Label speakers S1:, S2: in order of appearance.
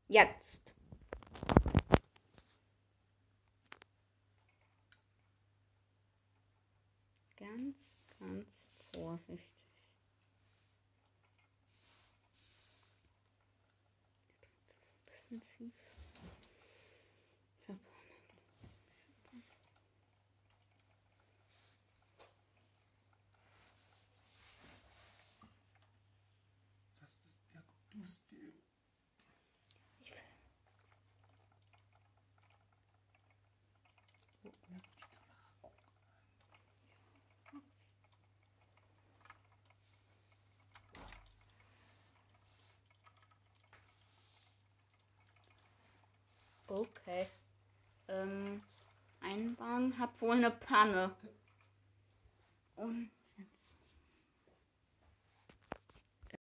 S1: Jetzt. Ganz vorsichtig. Ein bisschen schief.
S2: Du musst filmen.
S1: Ich filme.
S2: Oh, die Kamera gucken.
S1: Okay. Ein Wagen hat wohl eine Panne. Und